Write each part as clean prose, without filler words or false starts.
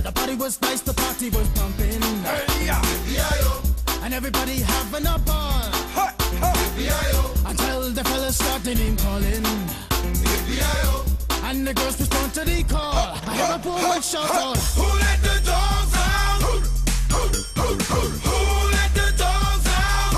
The party was nice, the party was pumping. And everybody having a ball. Until the fellas started name calling. And the girls respond to the call. I hear a woman shout out, who let the dogs out? Who let the dogs out?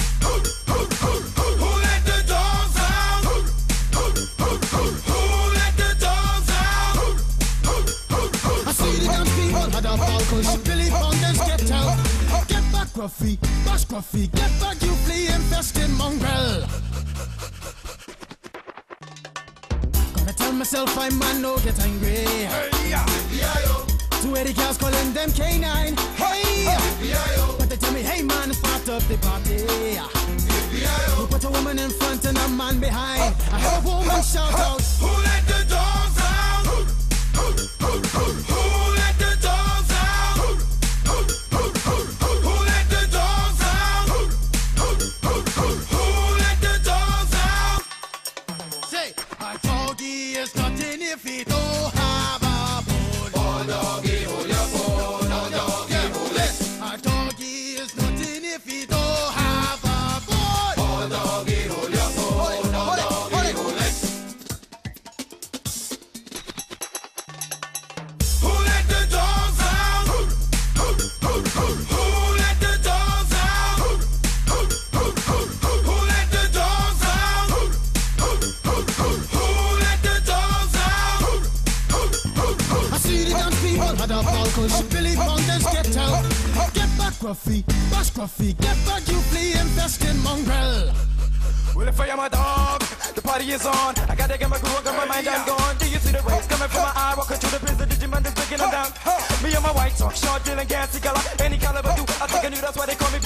Who let the dogs out? Who let the dogs out? I see the dance people had a ball push. Billy Bonders get out. Get back, Gruffy, bash Gruffy. Get back, you flea infested mongrel. Tell myself I'm man, no get angry. Two 80 cows calling them K9. Hey, but they tell me, hey man, start up the party. You put a woman in front and a man behind. I heard a woman shout out, who let the dogs out? Who let the dogs out? Who let the dogs out? Who let the dogs out? Say, I doggy is nothing if he don't have a bone. Oh, doggy, hold your bone. Oh, doggy, hold it. A doggy is nothing if he don't have a bone. Oh, doggy, hold your bone. Oh, doggy, hold it. Who let the dogs out? Who let the dogs out? Who let the dogs out? Who let the dogs out? I see the dance people had a ball push. Billy Bonders get out. Get back, Gruffy, bash Gruffy. Get back, you flea infested mongrel. Well, if I am a dog, the party is on. I gotta get my groove, got my mind, I'm gone. Do you see the rays coming from my eye? Walking through the prison, Digimon is breaking them down. Me and my white talk, short, dealing, gassy color, any caliber do. I think I knew that's why they call me